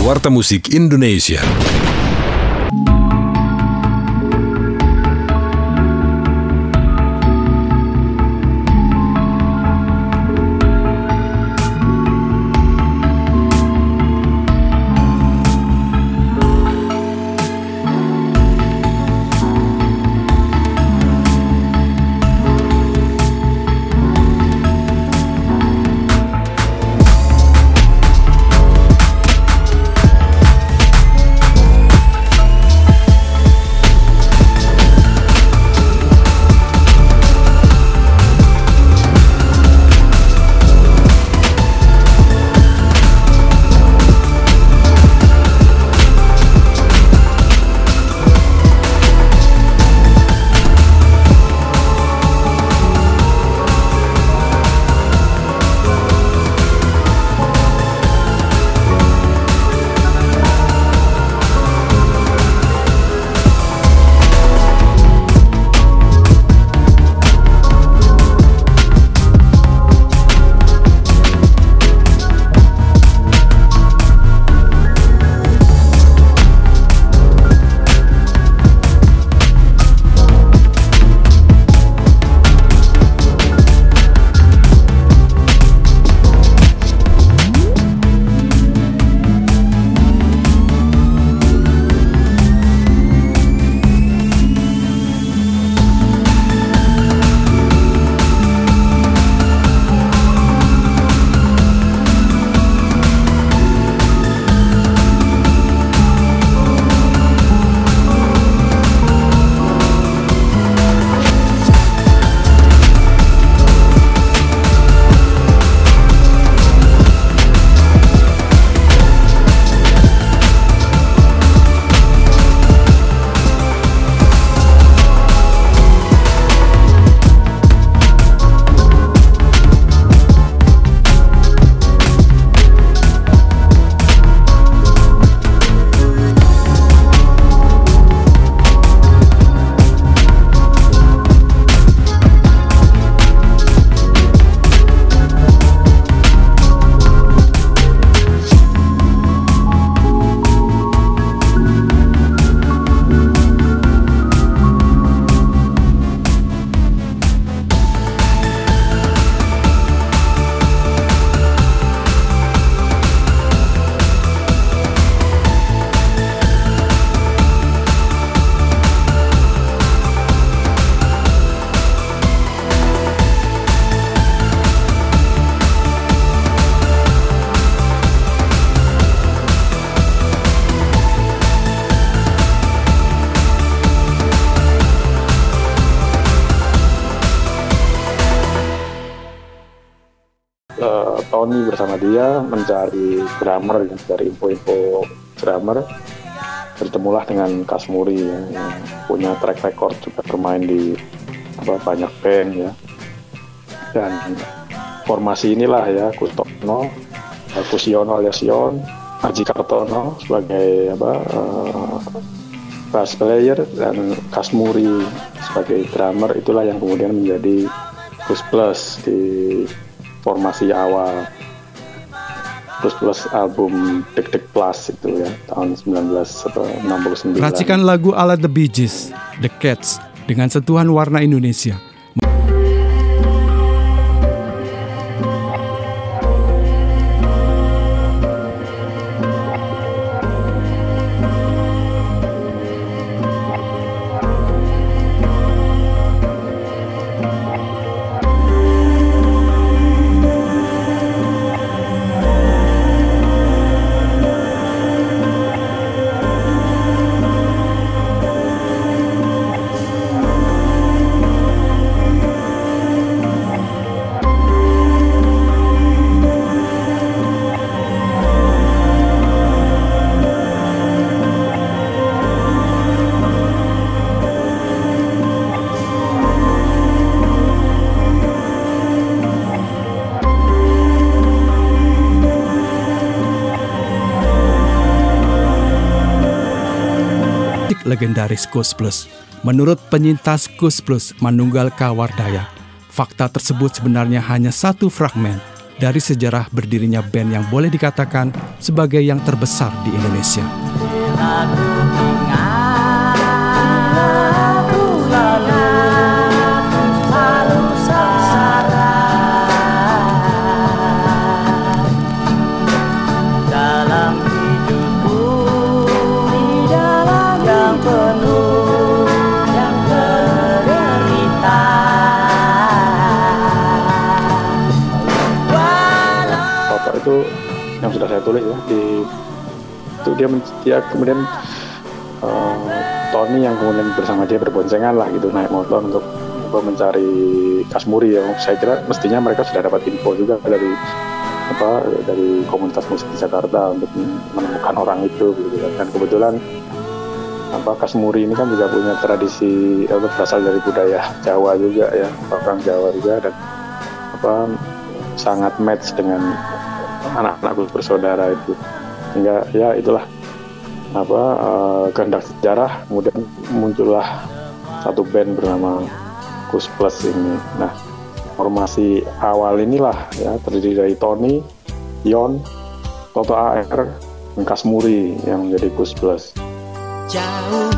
Warta Musik Indonesia. Tony bersama dia mencari drummer, dari info-info drummer bertemulah dengan Kasmuri yang punya track record juga bermain di banyak band ya. Dan formasi inilah ya, Kustono, Kusiono alias Yon, Aji Kartono sebagai bass player dan Kasmuri sebagai drummer, itulah yang kemudian menjadi Kus Plus di formasi awal. Plus album Dek Dek Plus itu ya, tahun 1969. Racikan lagu ala The Bee Gees, The Cats dengan sentuhan warna Indonesia. Legendaris Kus Plus. Menurut penyintas Kus Plus Manunggal Kawardaya, fakta tersebut sebenarnya hanya satu fragmen dari sejarah berdirinya band yang boleh dikatakan sebagai yang terbesar di Indonesia. Itu yang sudah saya tulis ya itu dia kemudian Tony yang kemudian bersama dia berboncengan lah gitu naik motor untuk mencari Kasmuri yang saya kira mestinya mereka sudah dapat info juga dari komunitas musik di Jakarta untuk menemukan orang itu gitu. Dan kebetulan Kasmuri ini kan juga punya tradisi berasal dari budaya Jawa juga ya, orang Jawa juga, dan sangat match dengan anak-anak Kus Bersaudara itu, sehingga ya itulah kehendak sejarah, kemudian muncullah satu band bernama Kus Plus ini. Nah, formasi awal inilah ya terdiri dari Tony, Yon, Toto AR, dan Kasmuri yang menjadi Kus Plus. Jauh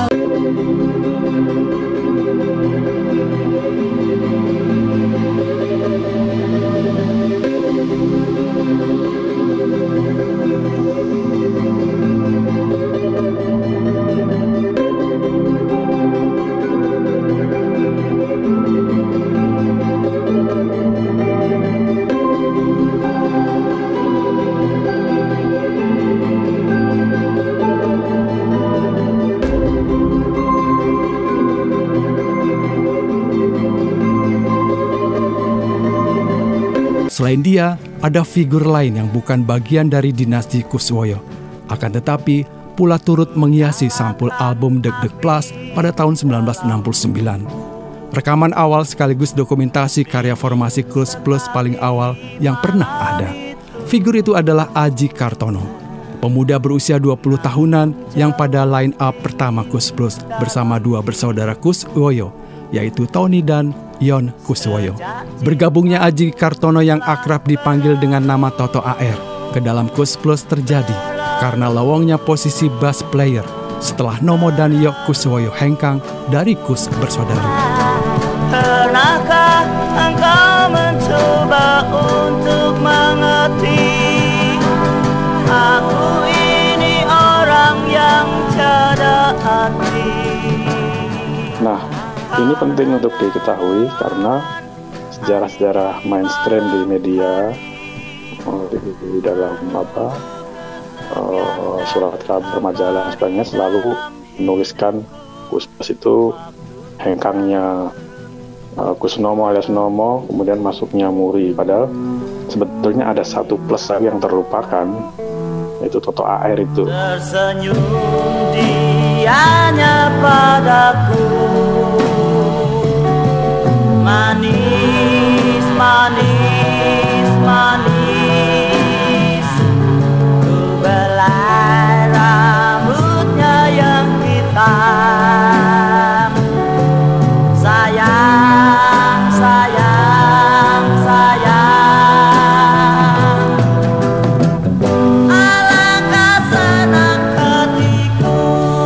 Selain dia, ada figur lain yang bukan bagian dari dinasti Kuswoyo. Akan tetapi, pula turut menghiasi sampul album Deg Deg Plus pada tahun 1969. Rekaman awal sekaligus dokumentasi karya formasi Kus Plus paling awal yang pernah ada. Figur itu adalah Aji Kartono, pemuda berusia 20 tahunan yang pada line up pertama Kus Plus bersama dua bersaudara Kuswoyo, yaitu Tony dan Yon Kuswoyo. Bergabungnya Aji Kartono yang akrab dipanggil dengan nama Toto AR ke dalam Kus Plus terjadi karena lowongnya posisi bass player setelah Nomo dan Yok Kuswoyo hengkang dari Kus Bersaudara. Pernahkah engkau mencoba untuk mengerti? Aku ini orang yang tiada arti. Nah, ini penting untuk diketahui karena sejarah-sejarah mainstream di media, di dalam surat kabar, majalah, sebagainya selalu menuliskan Kus Plus itu hengkangnya Kus Nomo alias Nomo, kemudian masuknya Muri. Padahal sebetulnya ada satu plus lagi yang terlupakan, yaitu Toto AR itu. Tersenyum dianya padaku, manis, manis, manis. Ku belai rambutnya yang hitam. Sayang, sayang, sayang. Alangkah senang hatiku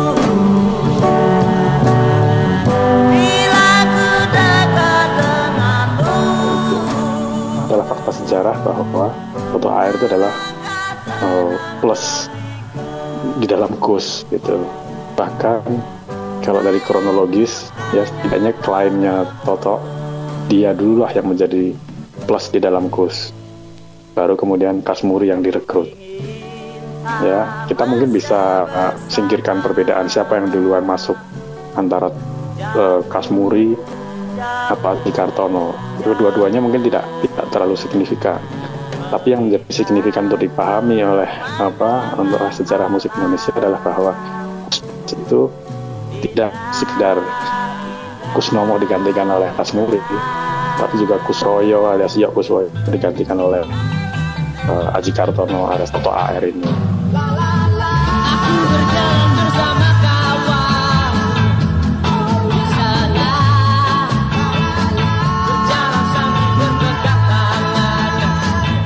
bila ku dekat denganmu. Adalah fakta sejarah bahwa Toto AR itu adalah plus di dalam Kus gitu. Bahkan kalau dari kronologis ya setidaknya kliennya Toto, dia dululah yang menjadi plus di dalam Kus, baru kemudian Kasmuri yang direkrut. Ya, kita mungkin bisa singkirkan perbedaan siapa yang duluan masuk antara Kasmuri apa Aji Kartono. Dua-duanya mungkin tidak terlalu signifikan. Tapi yang menjadi signifikan untuk dipahami oleh untuk sejarah musik Indonesia adalah bahwa itu tidak sekedar Kus Nomo digantikan oleh Kasmuri, tapi juga Kuswoyo alias Yok Kuswoyo digantikan oleh Aji Kartono alias Toto AR ini. Aku berjalan bersama kawan di sana, berjalan sambil berpegang tangan.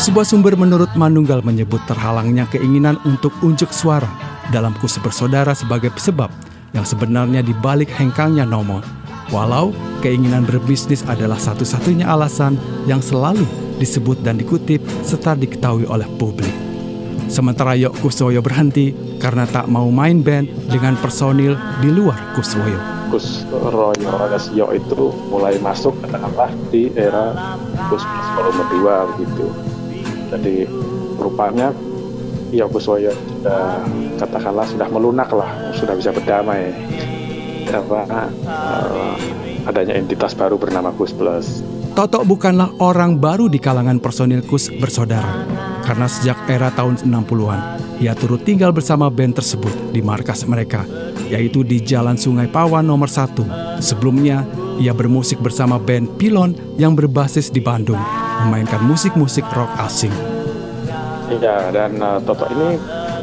Sebuah sumber menurut Manunggal menyebut terhalangnya keinginan untuk unjuk suara dalam Kus Bersaudara sebagai sebab yang sebenarnya dibalik hengkangnya Nomo. Walau keinginan berbisnis adalah satu-satunya alasan yang selalu disebut dan dikutip serta diketahui oleh publik. Sementara Yok Kuswoyo berhenti karena tak mau main band dengan personil di luar Kuswoyo. Kuswoyo alias Yok itu mulai masuk katakanlah di era Kus Plus volume 2 begitu. Jadi rupanya Yok Kuswoyo sudah katakanlah sudah melunak lah, sudah bisa berdamai. Adanya entitas baru bernama Kus Plus. Toto bukanlah orang baru di kalangan personil Kus Bersaudara, karena sejak era tahun 60-an, ia turut tinggal bersama band tersebut di markas mereka, yaitu di Jalan Sungai Pawan nomor 1. Sebelumnya, ia bermusik bersama band Pilon yang berbasis di Bandung, memainkan musik-musik rock asing. Iya, dan Toto ini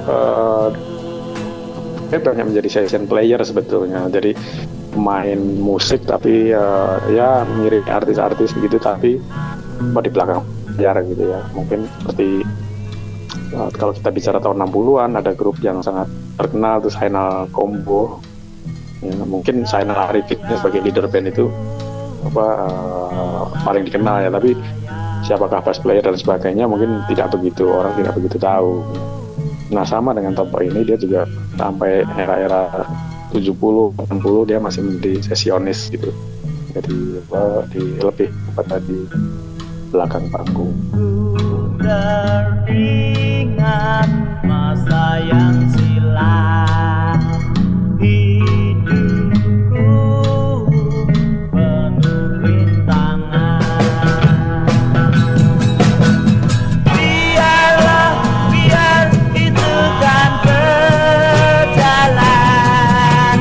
banyak menjadi session player sebetulnya. Jadi main musik tapi ya mirip artis-artis begitu, tapi di belakang layar gitu ya. Mungkin seperti kalau kita bicara tahun 60-an ada grup yang sangat terkenal tuh Zainal Combo. Ya, mungkin Zainal Arifin sebagai leader band itu paling dikenal ya, tapi siapakah bass player dan sebagainya mungkin tidak begitu, orang tidak begitu tahu. Nah sama dengan Toto ini, dia juga sampai era-era 70-80 dia masih menjadi sesionis gitu. Jadi lebih kepada di belakang panggung. Teringat masa yang silam, hidupku penuh rintangan. Biar itu kan berjalan,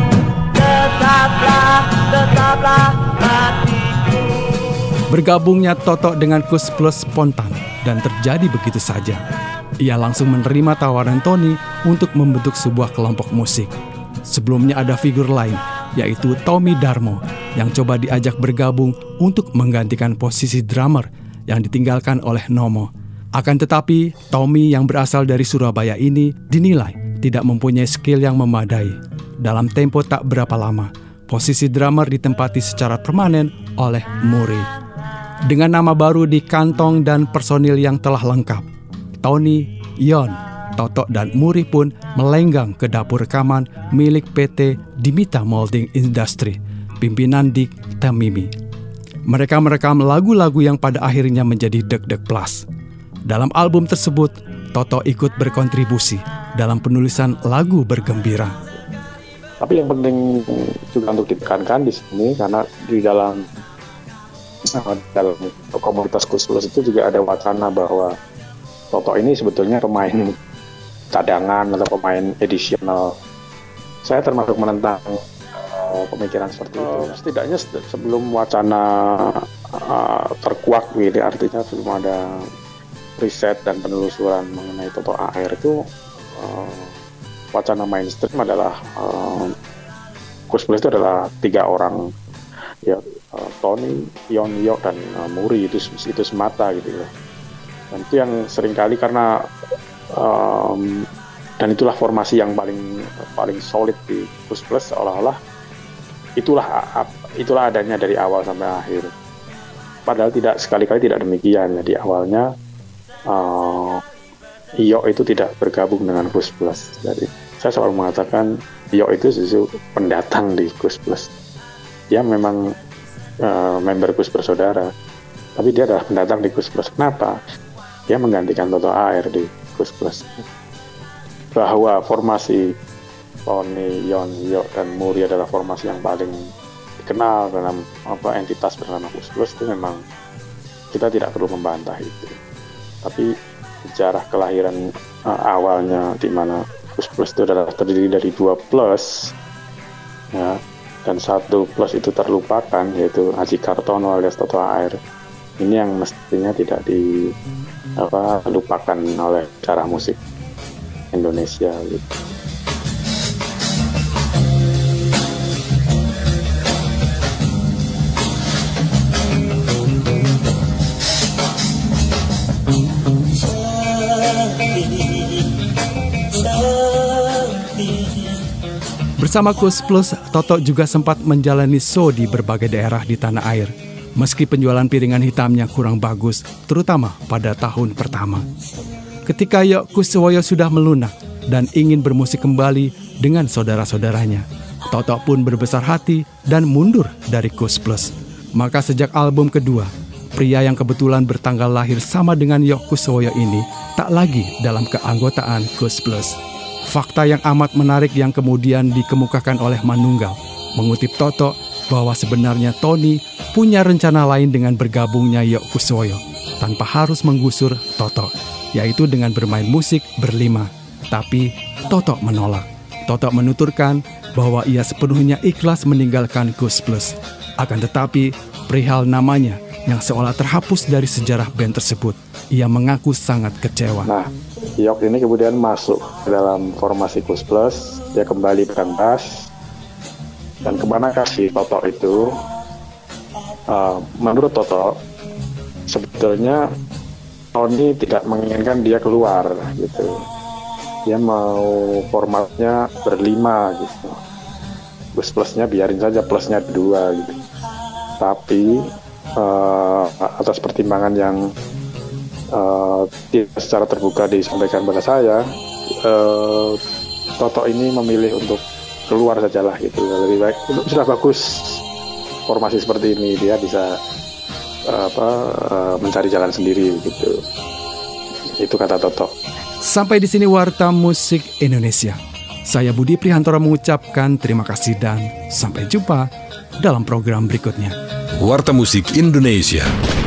tetaplah hatiku. Bergabungnya Toto dengan Kus Plus spontan dan terjadi begitu saja. Ia langsung menerima tawaran Tony untuk membentuk sebuah kelompok musik. Sebelumnya ada figur lain, yaitu Tommy Darmo, yang coba diajak bergabung untuk menggantikan posisi drummer yang ditinggalkan oleh Nomo. Akan tetapi, Tommy yang berasal dari Surabaya ini dinilai tidak mempunyai skill yang memadai. Dalam tempo tak berapa lama, posisi drummer ditempati secara permanen oleh Murray. Dengan nama baru di kantong dan personil yang telah lengkap, Tony, Yon, Toto, dan Murray pun melenggang ke dapur rekaman milik PT Dimita Molding Industry, pimpinan Dick Tamimi. Mereka merekam lagu-lagu yang pada akhirnya menjadi Deg Deg Plus. Dalam album tersebut, Toto ikut berkontribusi dalam penulisan lagu bergembira. Tapi yang penting juga untuk ditekankan di sini, karena di dalam komunitas Kus Plus itu juga ada wacana bahwa Toto ini sebetulnya pemain cadangan atau pemain additional. Saya termasuk menentang pemikiran seperti itu. Setidaknya sebelum wacana terkuak gitu, artinya belum ada riset dan penelusuran mengenai Toto AR itu, wacana mainstream adalah Kus Plus itu adalah 3 orang ya, Tony, Yon, Yok, dan Murray itu semata gitu ya. Dan itu yang seringkali karena dan itulah formasi yang paling solid di Kus Plus, seolah-olah itulah adanya dari awal sampai akhir. Padahal sekali-kali tidak demikian. Jadi awalnya Yok itu tidak bergabung dengan Kus Plus. Jadi saya selalu mengatakan Yok itu justru pendatang di Kus Plus. Dia memang member Kus Bersaudara, tapi dia adalah pendatang di Kus Plus. Kenapa? Dia menggantikan Toto AR di Kus Plus. Bahwa formasi Tony, Yon, Yok, dan Murray adalah formasi yang paling dikenal dalam entitas bernama Kus Plus, itu memang kita tidak perlu membantah itu. Tapi sejarah kelahiran awalnya, di mana Kus Plus itu adalah terdiri dari 2 plus, ya, dan 1 plus itu terlupakan, yaitu Aji Kartono alias Toto AR. Ini yang mestinya tidak dilupakan oleh cara musik Indonesia gitu. Bersama Kus Plus, Toto juga sempat menjalani show di berbagai daerah di tanah air. Meski penjualan piringan hitamnya kurang bagus, terutama pada tahun pertama. Ketika Yok Kuswoyo sudah melunak dan ingin bermusik kembali dengan saudara-saudaranya, Toto pun berbesar hati dan mundur dari Kus Plus. Maka sejak album kedua, pria yang kebetulan bertanggal lahir sama dengan Yok Kuswoyo ini tak lagi dalam keanggotaan Kus Plus. Fakta yang amat menarik yang kemudian dikemukakan oleh Manunggal mengutip Toto bahwa sebenarnya Tony punya rencana lain dengan bergabungnya Yok Kuswoyo tanpa harus menggusur Toto, yaitu dengan bermain musik berlima. Tapi Toto menolak. Toto menuturkan bahwa ia sepenuhnya ikhlas meninggalkan Kus Plus. Akan tetapi perihal namanya yang seolah terhapus dari sejarah band tersebut, ia mengaku sangat kecewa. Nah, Yok ini kemudian masuk ke dalam formasi Kus Plus, dia kembali pegang bass. Dan kemana kasih Toto itu? Menurut Toto, sebetulnya Tony tidak menginginkan dia keluar gitu. Dia mau formatnya berlima gitu. Kus Plusnya biarin saja plusnya 2 gitu. Tapi atas pertimbangan yang tidak secara terbuka disampaikan pada saya, Toto ini memilih untuk keluar sajalah gitu. Lebih baik, sudah bagus formasi seperti ini, dia bisa mencari jalan sendiri gitu. Itu kata Toto. Sampai di sini Warta Musik Indonesia. Saya Budi Prihantoro mengucapkan terima kasih dan sampai jumpa dalam program berikutnya. Warta Musik Indonesia.